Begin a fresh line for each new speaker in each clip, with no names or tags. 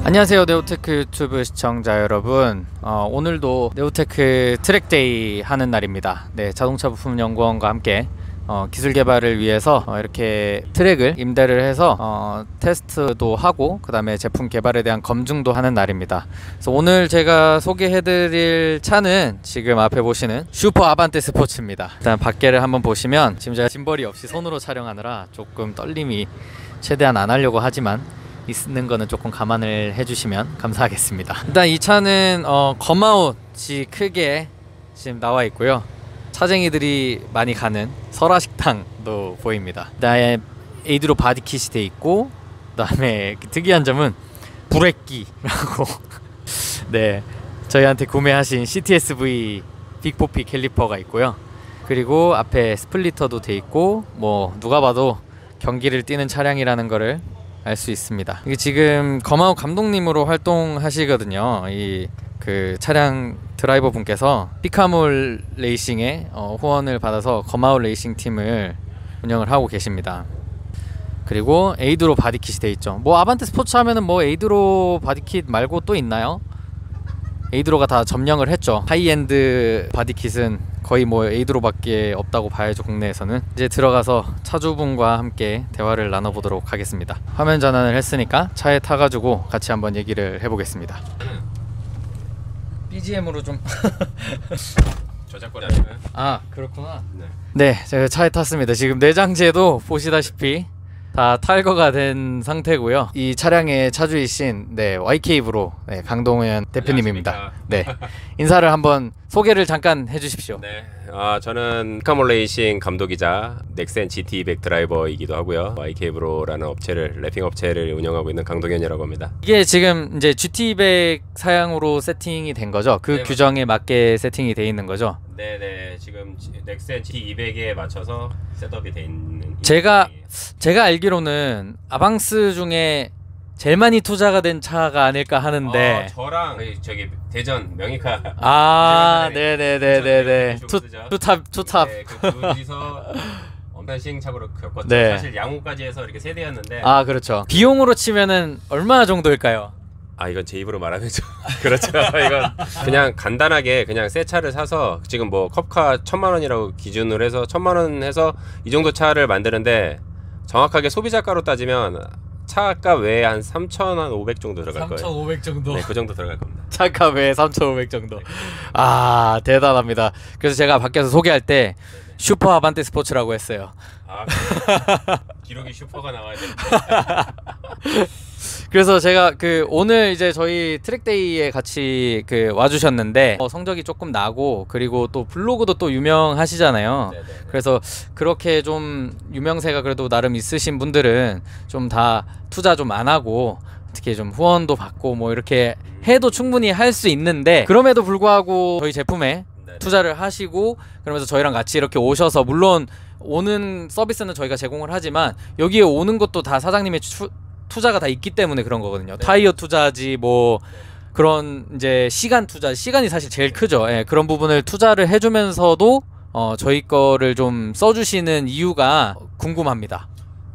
안녕하세요, 네오테크 유튜브 시청자 여러분. 오늘도 네오테크 트랙데이 하는 날입니다. 네, 자동차 부품 연구원과 함께 기술 개발을 위해서 이렇게 트랙을 임대를 해서 테스트도 하고 그 다음에 제품 개발에 대한 검증도 하는 날입니다. 그래서 오늘 제가 소개해드릴 차는 지금 앞에 보시는 슈퍼 아반떼 스포츠입니다. 일단 밖에를 한번 보시면 지금 제가 짐벌이 없이 손으로 촬영하느라 조금 떨림이 최대한 안 하려고 하지만 있는 거는 조금 감안을 해주시면 감사하겠습니다. 일단 이 차는 검아웃이 크게 지금 나와 있고요. 차쟁이들이 많이 가는 설화식당도 보입니다. 그다음에 에이드로 바디킷이 돼 있고, 그다음에 특이한 점은 브레끼라고 네, 저희한테 구매하신 CTSV 빅포피 캘리퍼가 있고요. 그리고 앞에 스플리터도 돼 있고, 뭐 누가 봐도 경기를 뛰는 차량이라는 거를 알 수 있습니다. 이게 지금 검아웃 감독님으로 활동하시거든요. 이 그 차량 드라이버 분께서 피카몰 레이싱에 후원을 받아서 검아웃 레이싱 팀을 운영을 하고 계십니다. 그리고 에이드로 바디킷이 돼 있죠. 뭐 아반떼 스포츠 하면은 뭐 에이드로 바디킷 말고 또 있나요? 에이드로가 다 점령을 했죠. 하이엔드 바디킷은 거의 뭐 에이드로밖에 없다고 봐야죠, 국내에서는. 이제 들어가서 차주분과 함께 대화를 나눠보도록 하겠습니다. 화면 전환을 했으니까 차에 타가지고 같이 한번 얘기를 해보겠습니다. BGM으로 좀
저작권 아닌가요?
아, 그렇구나. 네, 제가 차에 탔습니다. 지금 내장재도 보시다시피 다 탈거가 된 상태고요. 이 차량의 차주이신 YK브로 강동현 대표님입니다. 네, 인사를 한번 소개를 잠깐 해주십시오.
네, 저는 피카몰 레이싱 감독이자 넥센 GT200 드라이버이기도 하고요. YK브로라는 업체를 래핑 업체를 운영하고 있는 강동현이라고 합니다.
이게 지금 이제 GT200 사양으로 세팅이 된 거죠? 그 규정에 맞게 세팅이 돼 있는 거죠?
네네, 지금 넥센 GT200에 맞춰서 셋업이 돼 있는.
제가 알기로는 아방스 중에 제일 많이 투자가 된 차가 아닐까 하는데.
저랑 저기 대전 명이카.
네네네네네. 투탑.
네, 그 둘이서 엄청 시행착오를 겪었죠.
네.
사실 양호까지 해서 이렇게 세대였는데.
아, 그렇죠. 비용으로 치면은 얼마 정도일까요?
이건 제 입으로 말하면 좀 그렇죠. 이건 그냥 간단하게 그냥 새 차를 사서 지금 뭐 컵카 1000만원이라고 기준으로 해서 1000만원 해서 이 정도 차를 만드는데, 정확하게 소비자가로 따지면 차값 외에 한 3,500 정도 들어갈 거예요.
3,500 정도?
네, 그 정도 들어갈 겁니다.
차값 외에 3,500 정도. 아, 대단합니다. 그래서 제가 밖에서 소개할 때 슈퍼 아반떼 스포츠라고 했어요.
기록이 슈퍼가 나와야 되는데.
그래서 제가 오늘 이제 저희 트랙데이에 같이 와주셨는데 성적이 조금 나고, 그리고 또 블로그도 또 유명하시잖아요.
네네네.
그래서 그렇게 좀 유명세가 그래도 나름 있으신 분들은 좀 다 투자 좀 안 하고 특히 좀 후원도 받고 뭐 이렇게 해도 충분히 할 수 있는데, 그럼에도 불구하고 저희 제품에
네네.
투자를 하시고 그러면서 저희랑 같이 이렇게 오셔서, 물론 오는 서비스는 저희가 제공을 하지만 여기에 오는 것도 다 사장님의 투자가 다 있기 때문에 그런 거거든요. 네. 타이어 투자지 뭐 그런 이제 시간 투자, 시간이 사실 제일 크죠. 예, 그런 부분을 투자를 해주면서도 저희 거를 좀 써주시는 이유가 궁금합니다.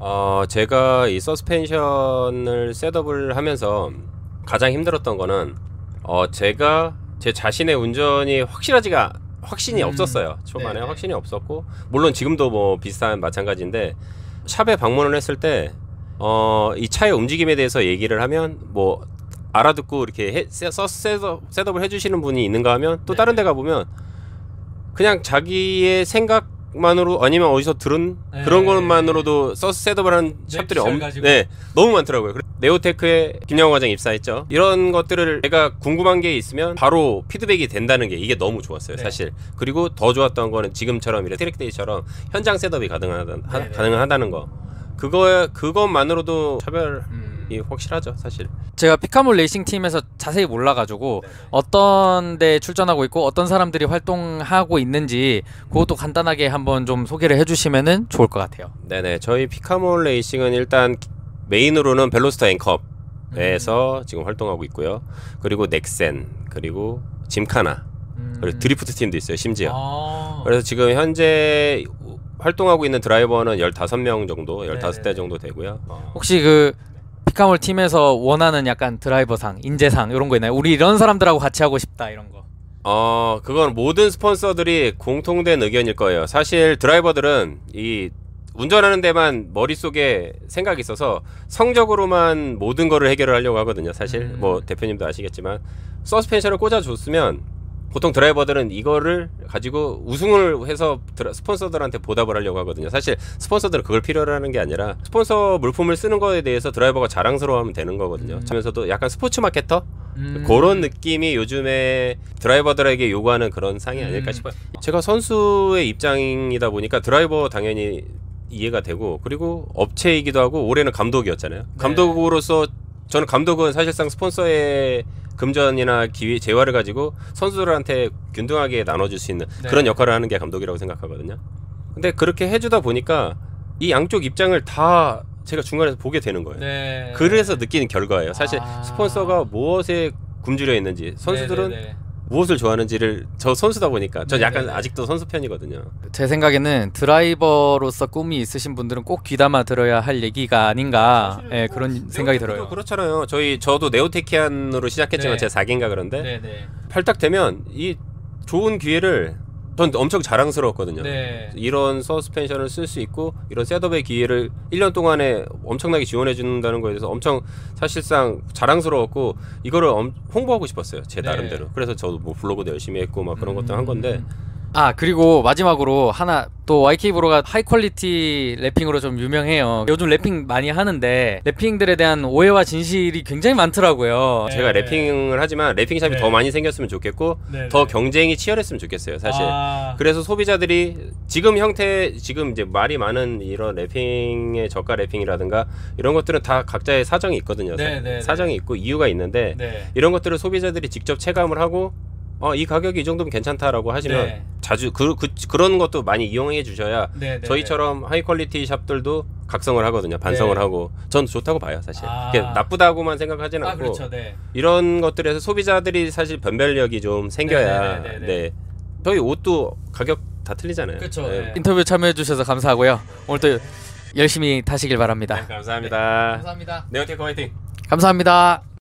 제가 이 서스펜션을 셋업을 하면서 가장 힘들었던 거는 제가 제 자신의 운전이 확신이 없었어요. 초반에
네네.
확신이 없었고, 물론 지금도 뭐 비슷한 마찬가지인데, 샵에 방문을 했을 때 이 차의 움직임에 대해서 얘기를 하면 뭐 알아듣고 이렇게 셋업을 해주시는 분이 있는가 하면, 또 다른 데 가보면 그냥 자기의 생각만으로 아니면 어디서 들은 그런 것만으로도 셋업을 하는 샵들이 너무 많더라고요. 네오테크에 김영호 과장 입사했죠. 이런 것들을 내가 궁금한 게 있으면 바로 피드백이 된다는 게 이게 너무 좋았어요, 사실. 그리고 더 좋았던 거는 지금처럼 이렇게 트랙데이처럼 현장 셋업이 가능하다는 거. 그것만으로도 차별이 확실하죠, 사실.
제가 피카몰 레이싱 팀에서 자세히 몰라가지고 어떤 데 출전하고 있고 어떤 사람들이 활동하고 있는지 그것도 간단하게 한번 좀 소개를 해주시면은 좋을 것 같아요.
네네, 저희 피카몰 레이싱은 일단 메인으로는 벨로스터 앤컵에서 지금 활동하고 있고요. 그리고 넥센, 그리고 짐카나, 그리고 드리프트 팀도 있어요, 심지어. 그래서 지금 현재 활동하고 있는 드라이버는 15명 정도, 15대 정도 되고요.
혹시 피카몰 팀에서 원하는 약간 드라이버상, 인재상 이런 거 있나요? 우리 이런 사람들하고 같이 하고 싶다 이런 거.
그건 모든 스폰서들이 공통된 의견일 거예요. 사실 드라이버들은 이 운전하는 데만 머릿속에 생각이 있어서 성적으로만 모든 거를 해결을 하려고 하거든요. 사실 뭐 대표님도 아시겠지만 서스펜션을 꽂아줬으면 보통 드라이버들은 이거를 가지고 우승을 해서 스폰서들한테 보답을 하려고 하거든요. 사실 스폰서들은 그걸 필요로 하는 게 아니라 스폰서 물품을 쓰는 거에 대해서 드라이버가 자랑스러워하면 되는 거거든요. 하면서도 약간 스포츠 마케터? 그런 느낌이 요즘에 드라이버들에게 요구하는 그런 상이 아닐까 싶어요. 제가 선수의 입장이다 보니까 드라이버 당연히 이해가 되고, 그리고 업체이기도 하고 올해는 감독이었잖아요.
네.
감독으로서 저는 감독은 사실상 스폰서의 금전이나 기회, 재화를 가지고 선수들한테 균등하게 나눠줄 수 있는
네.
그런 역할을 하는 게 감독이라고 생각하거든요. 근데 그렇게 해주다 보니까 이 양쪽 입장을 다 제가 중간에서 보게 되는 거예요.
네.
그래서 느끼는 결과예요. 사실 스폰서가 무엇에 굶주려 있는지, 선수들은
네네네.
무엇을 좋아하는지를, 저 선수다 보니까 저 약간
네네네.
아직도 선수 편이거든요.
제 생각에는 드라이버로서 꿈이 있으신 분들은 꼭 귀담아 들어야 할 얘기가 아닌가, 예, 그런 생각이 들어요.
그렇잖아요. 저도 네오테키안으로 시작했지만
네.
제가 4기인가 그런데
네네.
팔딱되면 이 좋은 기회를 전 엄청 자랑스러웠거든요.
네.
이런 서스펜션을 쓸 수 있고 이런 셋업의 기회를 1년 동안에 엄청나게 지원해 준다는 거에 대해서 엄청 사실상 자랑스러웠고, 이거를 홍보하고 싶었어요. 제
네.
나름대로. 그래서 저도 뭐 블로그도 열심히 했고 막 그런 것도 한 건데.
그리고 마지막으로 하나, 또 YK브로가 하이 퀄리티 랩핑으로 좀 유명해요. 요즘 랩핑 많이 하는데 랩핑들에 대한 오해와 진실이 굉장히 많더라고요.
제가 랩핑을 하지만 랩핑샵이
네.
더 많이 생겼으면 좋겠고
네,
더
네.
경쟁이 치열했으면 좋겠어요, 사실. 그래서 소비자들이 지금 이제 말이 많은 이런 랩핑의 저가 랩핑이라든가 이런 것들은 다 각자의 사정이 있거든요.
네, 네,
사정이 있고 이유가 있는데
네.
이런 것들을 소비자들이 직접 체감을 하고 이 가격이 이 정도면 괜찮다라고 하시면
네.
자주 그런 것도 많이 이용해 주셔야
네, 네,
저희처럼 하이 퀄리티 샵들도 각성을 하거든요. 반성을
네.
하고 전 좋다고 봐요, 사실.
아.
그게 나쁘다고만 생각하지는 않고
그렇죠. 네.
이런 것들에서 소비자들이 사실 변별력이 좀 생겨야.
네네네네.
네. 저희 옷도 가격 다 틀리잖아요.
그렇죠.
네.
인터뷰 참여해 주셔서 감사하고요. 오늘 또 열심히 타시길 바랍니다.
감사합니다.
감사합니다.
네오테크 화이팅.
감사합니다.